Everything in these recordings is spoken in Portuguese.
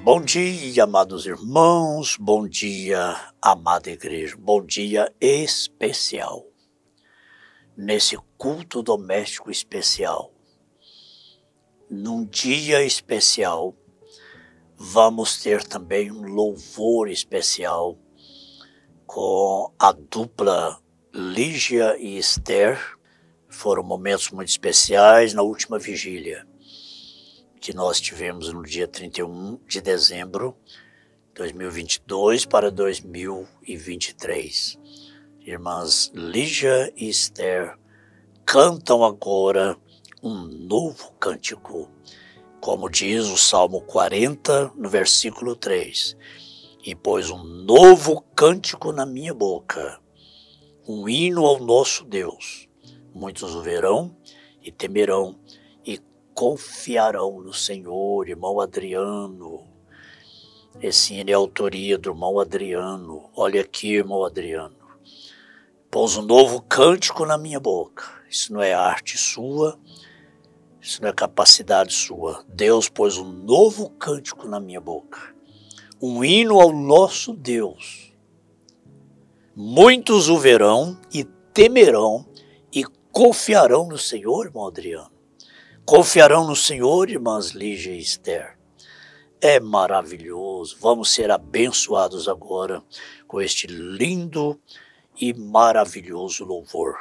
Bom dia, amados irmãos, bom dia, amada igreja, bom dia especial. Nesse culto doméstico especial, num dia especial, vamos ter também um louvor especial com a dupla Lígia e Esther. Foram momentos muito especiais na última vigília que nós tivemos no dia 31 de dezembro de 2022 para 2023. Irmãs Lígia e Esther cantam agora um novo cântico, como diz o Salmo 40, no versículo 3. E pôs um novo cântico na minha boca, um hino ao nosso Deus. Muitos o verão e temerão e confiarão no Senhor. Irmão Adriano, esse hino é a autoria do irmão Adriano. Olha aqui, irmão Adriano. Pôs um novo cântico na minha boca. Isso não é arte sua, isso não é capacidade sua. Deus pôs um novo cântico na minha boca, um hino ao nosso Deus. Muitos o verão e temerão e confiarão no Senhor, irmão Adriano. Confiarão no Senhor, irmãs Lígia e Esther. É maravilhoso. Vamos ser abençoados agora com este lindo e maravilhoso louvor.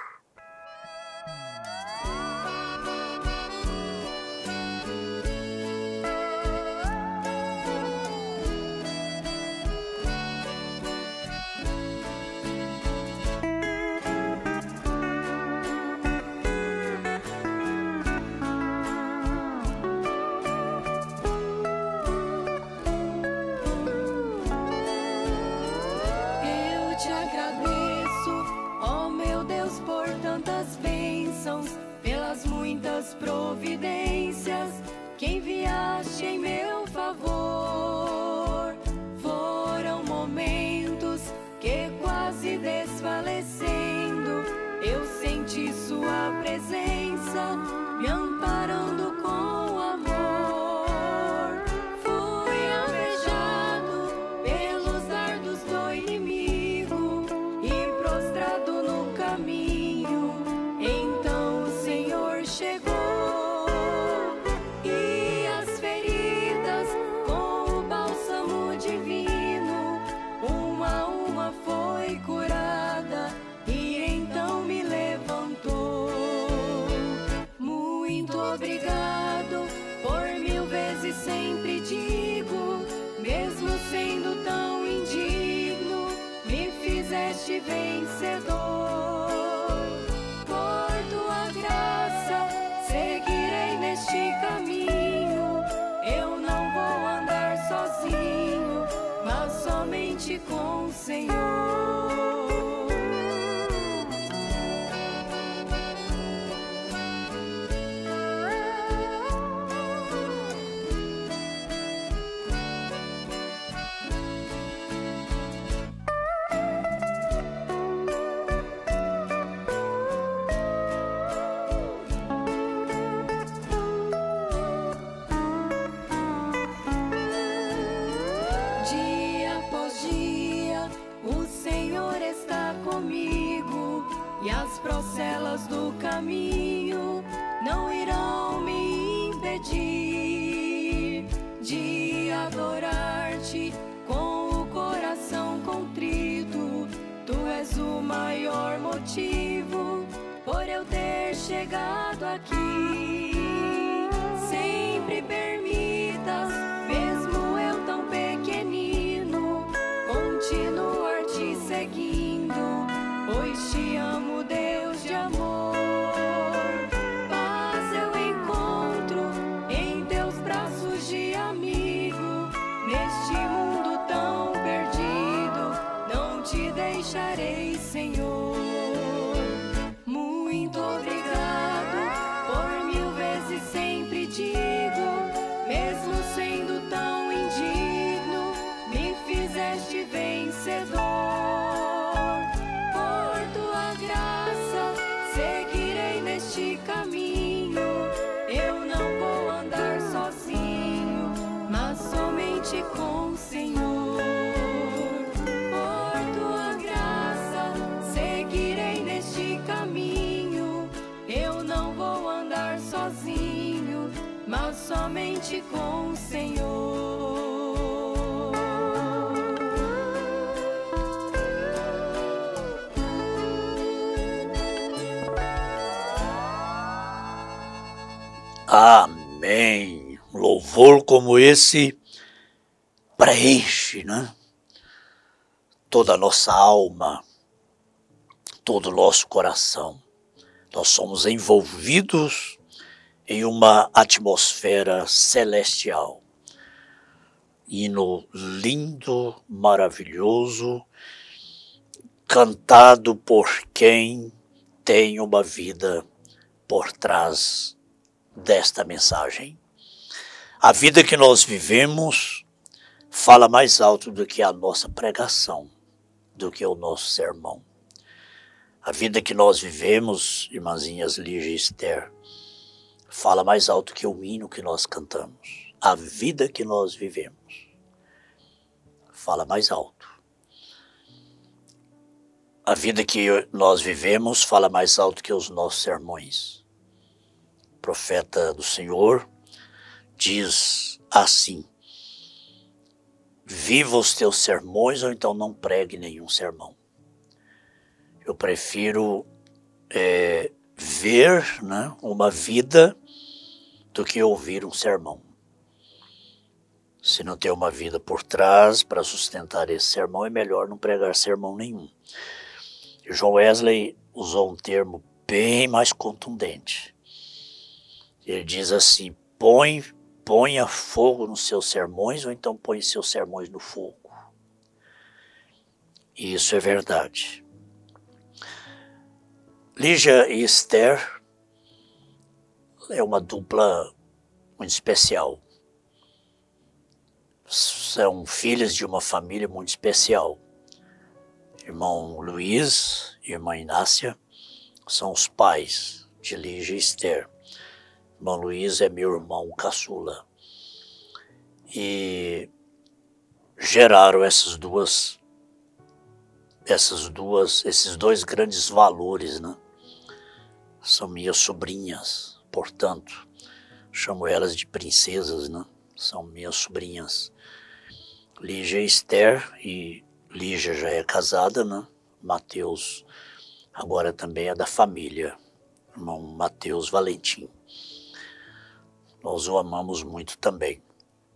Providências que enviaste em meu favor. Foram momentos que quase desfalecendo eu senti sua presença me amparando com amor. Fui alvejado pelos dardos do inimigo e prostrado no caminho. Então o Senhor chegou e as feridas com o bálsamo divino, uma a uma foi curada e então me levantou. Muito obrigado, por 1000 vezes sempre digo, mesmo sendo tão indigno, me fizeste vencedor. Seguirei neste caminho, eu não vou andar sozinho, mas somente com o Senhor. E as procelas do caminho não irão me impedir de adorar-te com o coração contrito. Tu és o maior motivo por eu ter chegado aqui. Sempre permitas, mesmo eu tão pequenino, continuar te seguindo, pois te amo, Deus de amor. Paz eu encontro em teus braços de amigo. Neste mundo tão perdido, não te deixarei, Senhor. Muito obrigado por 1000 somente com o Senhor. Por tua graça seguirei neste caminho. Eu não vou andar sozinho, mas somente com o Senhor. Amém. Louvor como esse preenche, né? Toda a nossa alma, todo o nosso coração. Nós somos envolvidos em uma atmosfera celestial. Hino lindo, maravilhoso, cantado por quem tem uma vida por trás desta mensagem. A vida que nós vivemos fala mais alto do que a nossa pregação, do que o nosso sermão. A vida que nós vivemos, irmãzinhas Lígia e Esther, fala mais alto que o hino que nós cantamos. A vida que nós vivemos fala mais alto. A vida que nós vivemos fala mais alto que os nossos sermões. O profeta do Senhor diz assim: viva os teus sermões ou então não pregue nenhum sermão. Eu prefiro ver, né, uma vida do que ouvir um sermão. Se não tem uma vida por trás para sustentar esse sermão, é melhor não pregar sermão nenhum. E John Wesley usou um termo bem mais contundente. Ele diz assim: ponha fogo nos seus sermões ou então põe seus sermões no fogo. E isso é verdade. Lígia e Esther é uma dupla muito especial. São filhas de uma família muito especial. Irmão Luiz e irmã Inácia são os pais de Lígia e Esther. Irmão Luiz é meu irmão caçula. E geraram esses dois grandes valores, né? São minhas sobrinhas, portanto, chamo elas de princesas, né? São minhas sobrinhas. Lígia e Esther, e Lígia já é casada, né? Mateus agora também é da família, irmão Mateus Valentim. Nós o amamos muito também.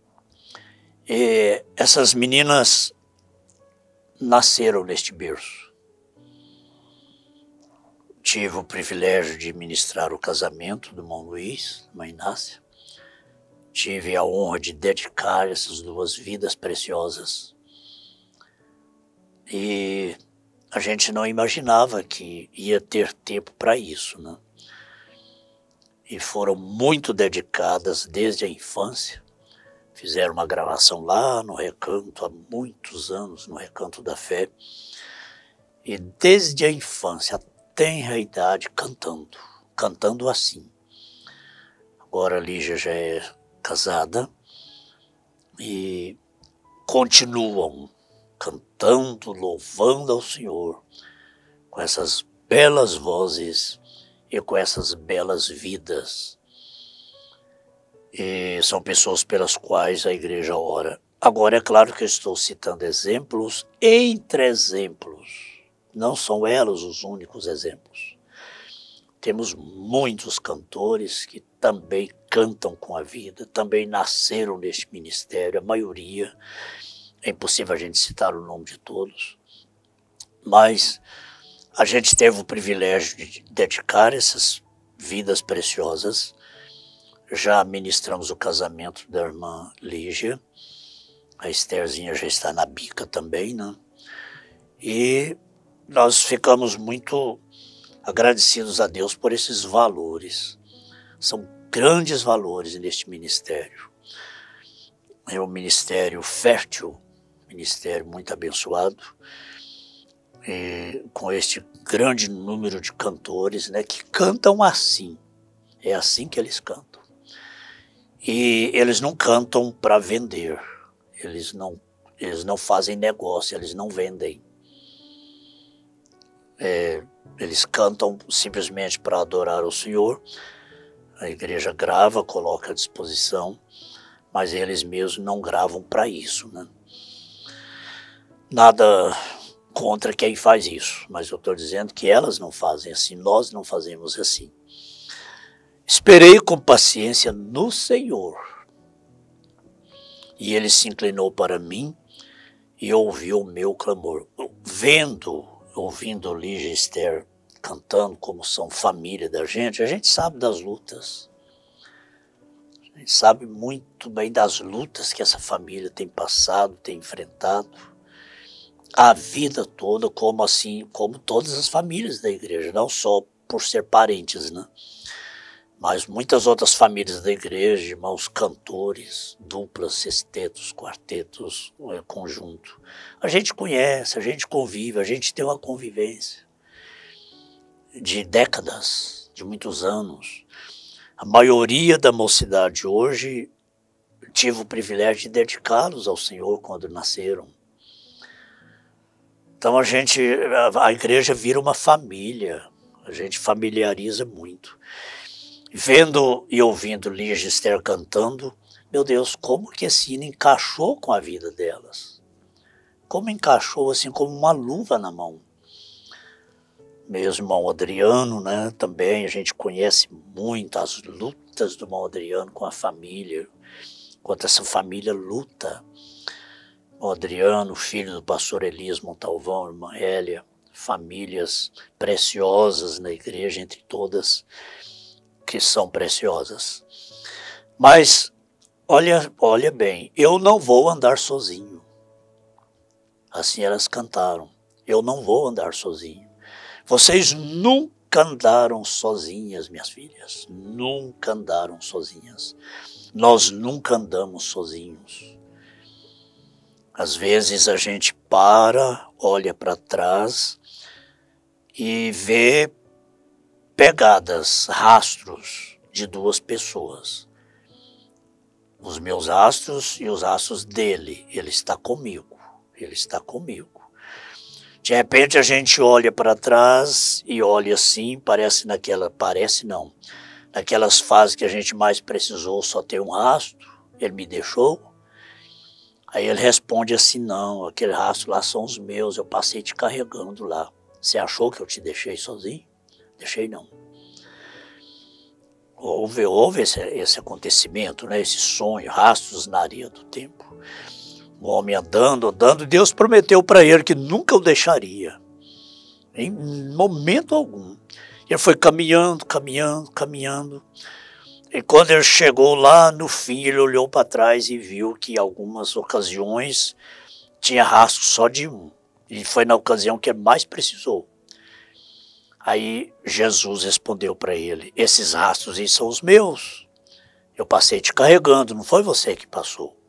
E essas meninas nasceram neste berço. Tive o privilégio de ministrar o casamento do irmão Luiz, da mãe Inácia. Tive a honra de dedicar essas duas vidas preciosas. E a gente não imaginava que ia ter tempo para isso, né? E foram muito dedicadas desde a infância. Fizeram uma gravação lá no Recanto, há muitos anos, no Recanto da Fé. E desde a infância, a tenra idade, cantando assim. Agora a Lígia já é casada e continuam cantando, louvando ao Senhor, com essas belas vozes e com essas belas vidas. E são pessoas pelas quais a igreja ora. Agora é claro que eu estou citando exemplos entre exemplos. Não são elas os únicos exemplos. Temos muitos cantores que também cantam com a vida, também nasceram neste ministério, a maioria. É impossível a gente citar o nome de todos. Mas a gente teve o privilégio de dedicar essas vidas preciosas. Já ministramos o casamento da irmã Lígia. A Estherzinha já está na bica também, né? E nós ficamos muito agradecidos a Deus por esses valores. São grandes valores neste ministério. É um ministério fértil, ministério muito abençoado, com este grande número de cantores, né, que cantam assim. É assim que eles cantam. E eles não cantam para vender, Eles não fazem negócio, eles não vendem. Eles cantam simplesmente para adorar o Senhor. A igreja grava, coloca à disposição, mas eles mesmos não gravam para isso, né? Nada contra quem faz isso, mas eu estou dizendo que elas não fazem assim, nós não fazemos assim. Esperei com paciência no Senhor, e ele se inclinou para mim e ouviu o meu clamor. Ouvindo Lígia e Esther cantando como são família da gente, a gente sabe das lutas. A gente sabe muito bem das lutas que essa família tem passado, tem enfrentado a vida toda, como todas as famílias da igreja, não só por ser parentes, né? Mas muitas outras famílias da igreja, irmãos cantores, duplas, sextetos, quartetos, conjunto. A gente conhece, a gente convive, a gente tem uma convivência de décadas, de muitos anos. A maioria da mocidade hoje tive o privilégio de dedicá-los ao Senhor quando nasceram. Então a igreja vira uma família, a gente familiariza muito. Vendo e ouvindo Lígia e Esther cantando, meu Deus, como que esse hino encaixou com a vida delas? Como encaixou assim como uma luva na mão? Meu irmão Adriano, né, também a gente conhece muito as lutas do irmão Adriano com a família, quanto essa família luta. O Adriano, filho do pastor Elias Montalvão, irmã Hélia, famílias preciosas na igreja, entre todas que são preciosas. Mas, olha bem, eu não vou andar sozinho. Assim elas cantaram, eu não vou andar sozinho. Vocês nunca andaram sozinhas, minhas filhas, nunca andaram sozinhas. Nós nunca andamos sozinhos. Às vezes a gente para, olha para trás e vê pegadas, rastros de duas pessoas. Os meus rastros e os rastros dele. Ele está comigo. Ele está comigo. De repente a gente olha para trás e olha assim, naquelas fases que a gente mais precisou só ter um rastro, ele me deixou. Aí ele responde assim, não, aquele rastro lá são os meus, eu passei te carregando lá. Você achou que eu te deixei sozinho? Deixei não. Houve esse acontecimento, né? Esse sonho, rastros na areia do tempo. O homem andando, Deus prometeu para ele que nunca o deixaria, em momento algum. Ele foi caminhando. E quando ele chegou lá, no fim, ele olhou para trás e viu que em algumas ocasiões tinha rastro só de um. E foi na ocasião que ele mais precisou. Aí Jesus respondeu para ele, esses rastros aí são os meus. Eu passei te carregando, não foi você que passou.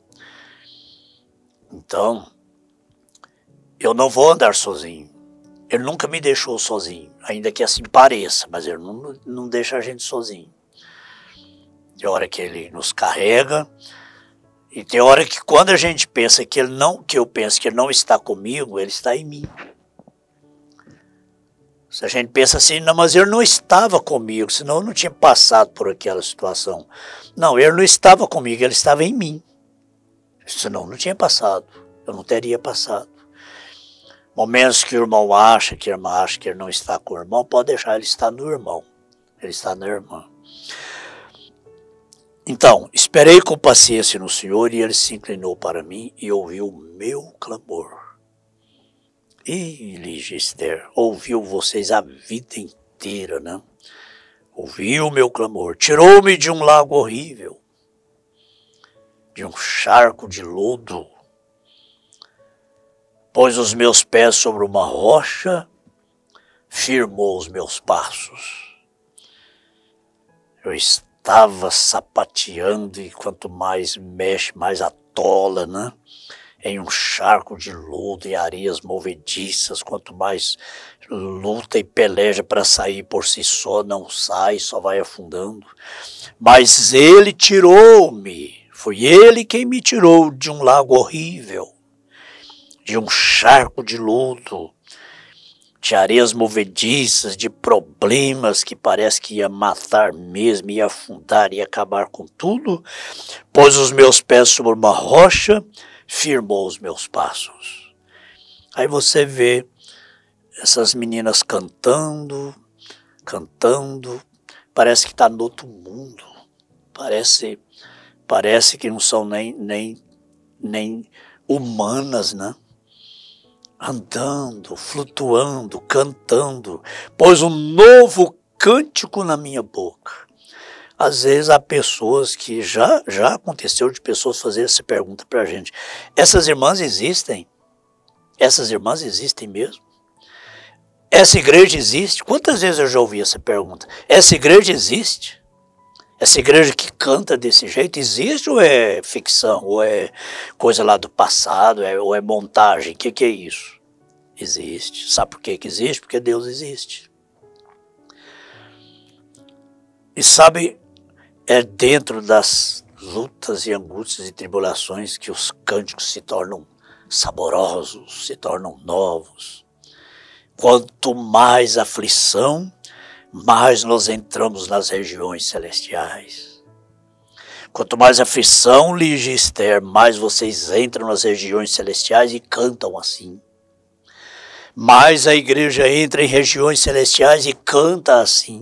Então, eu não vou andar sozinho. Ele nunca me deixou sozinho, ainda que assim pareça, mas ele não deixa a gente sozinho. Tem hora que ele nos carrega, e tem hora que quando a gente pensa que eu penso que ele não está comigo, ele está em mim. Se a gente pensa assim, não, mas ele não estava comigo, senão eu não tinha passado por aquela situação. Não, ele não estava comigo, ele estava em mim. Senão eu não tinha passado, eu não teria passado. Momentos que o irmão acha, que a irmã acha que ele não está com o irmão, pode deixar, ele está no irmão, ele está na irmã. Então, esperei com paciência no Senhor e ele se inclinou para mim e ouviu o meu clamor. E Lígia e Esther, ouviu vocês a vida inteira, né? Ouviu o meu clamor, tirou-me de um lago horrível, de um charco de lodo, pôs os meus pés sobre uma rocha, firmou os meus passos. Eu estava sapateando e quanto mais mexe, mais atola, né? Em um charco de lodo e areias movediças, quanto mais luta e peleja para sair por si só, não sai, só vai afundando. Mas ele tirou-me, Foi Ele quem me tirou de um lago horrível, de um charco de lodo, de areias movediças, de problemas que parece que ia matar mesmo, ia afundar, ia acabar com tudo. Pôs os meus pés sobre uma rocha, firmou os meus passos. Aí você vê essas meninas cantando, parece que está no outro mundo, parece que não são nem humanas, né? Andando, flutuando, cantando, pôs um novo cântico na minha boca. Às vezes há pessoas que já aconteceu de pessoas fazerem essa pergunta para a gente. Essas irmãs existem? Essas irmãs existem mesmo? Essa igreja existe? Quantas vezes eu já ouvi essa pergunta? Essa igreja existe? Essa igreja que canta desse jeito existe ou é ficção? Ou é coisa lá do passado? Ou é montagem? O que é isso? Existe. Sabe por que existe? Porque Deus existe. E sabe, é dentro das lutas e angústias e tribulações que os cânticos se tornam saborosos, se tornam novos. Quanto mais aflição, mais nós entramos nas regiões celestiais. Quanto mais aflição, Lígia e Esther, mais vocês entram nas regiões celestiais e cantam assim. Mais a igreja entra em regiões celestiais e canta assim.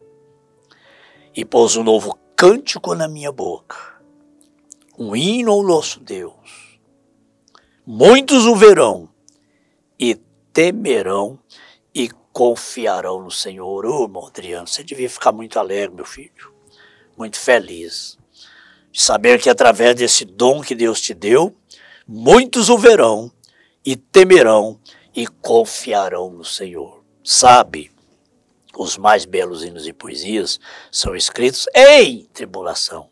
E pôs um novo cântico na minha boca, um hino ao nosso Deus. Muitos o verão e temerão e confiarão no Senhor. Ô, irmão Adriano, você devia ficar muito alegre, meu filho, muito feliz, de saber que através desse dom que Deus te deu, muitos o verão e temerão e confiarão no Senhor. Sabe, os mais belos hinos e poesias são escritos em tribulação.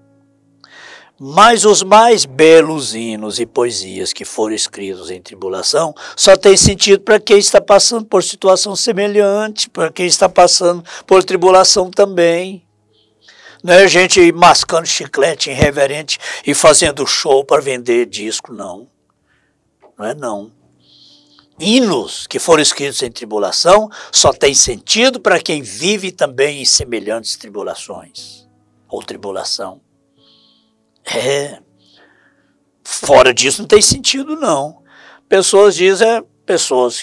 Mas os mais belos hinos e poesias que foram escritos em tribulação só tem sentido para quem está passando por situação semelhante, para quem está passando por tribulação também. Não é gente mascando chiclete irreverente e fazendo show para vender disco, não. Não é não. Hinos que foram escritos em tribulação só tem sentido para quem vive também em semelhantes tribulações ou tribulação. Fora disso não tem sentido não. Pessoas dizem, pessoas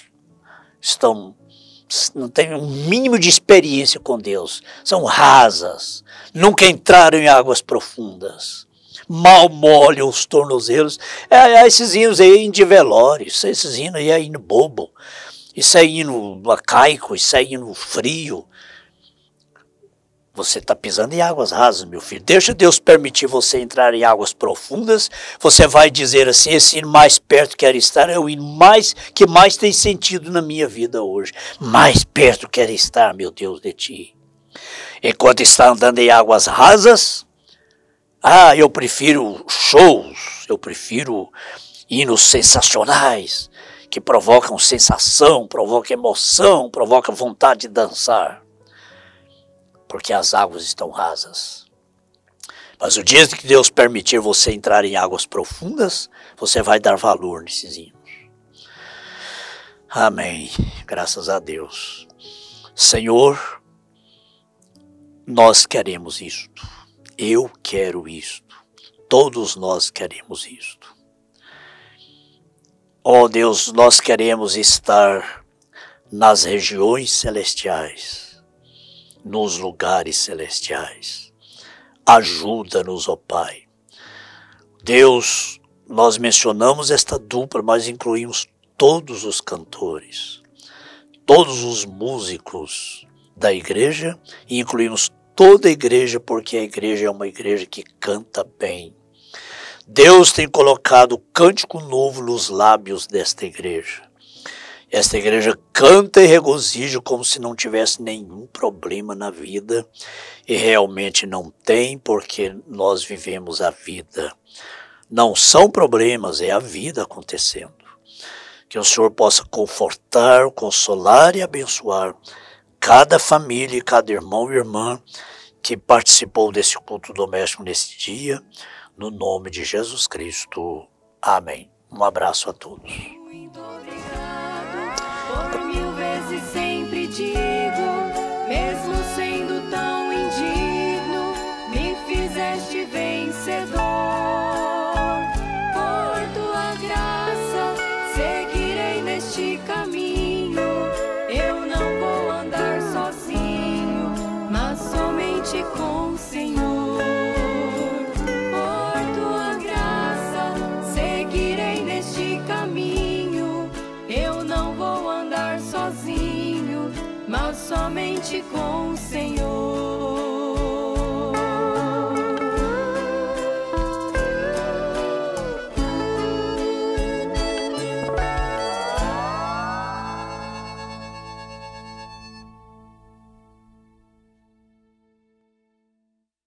não têm um mínimo de experiência com Deus, são rasas, nunca entraram em águas profundas, mal molham os tornozelos. Esses hinos aí de velório, esses hinos aí é hino bobo, isso é hino arcaico, isso é hino frio. Você está pisando em águas rasas, meu filho. Deixa Deus permitir você entrar em águas profundas. Você vai dizer assim, esse hino mais perto quero estar, é o hino que mais tem sentido na minha vida hoje. Mais perto quero estar, meu Deus, de ti. Enquanto está andando em águas rasas, eu prefiro shows, eu prefiro hinos sensacionais, que provocam sensação, provocam emoção, provocam vontade de dançar. Porque as águas estão rasas. Mas o dia que Deus permitir você entrar em águas profundas, você vai dar valor nesses hinos. Amém. Graças a Deus. Senhor, nós queremos isto. Eu quero isto. Todos nós queremos isto. Ó Deus, nós queremos estar nas regiões celestiais, nos lugares celestiais. Ajuda-nos, ó Pai. Deus, nós mencionamos esta dupla, mas incluímos todos os cantores, todos os músicos da igreja, e incluímos toda a igreja, porque a igreja é uma igreja que canta bem. Deus tem colocado cântico novo nos lábios desta igreja. Esta igreja canta e regozija como se não tivesse nenhum problema na vida, e realmente não tem, porque nós vivemos a vida. Não são problemas, é a vida acontecendo. Que o Senhor possa confortar, consolar e abençoar cada família e cada irmão e irmã que participou desse culto doméstico nesse dia. No nome de Jesus Cristo. Amém. Um abraço a todos. Muito obrigado, por 1000 vezes sempre digo, mesmo sendo tão indigno, me fizeste vencedor. Por tua graça, seguirei neste caminho, eu não vou andar sozinho, mas somente com o Senhor. Sozinho, mas somente com o Senhor.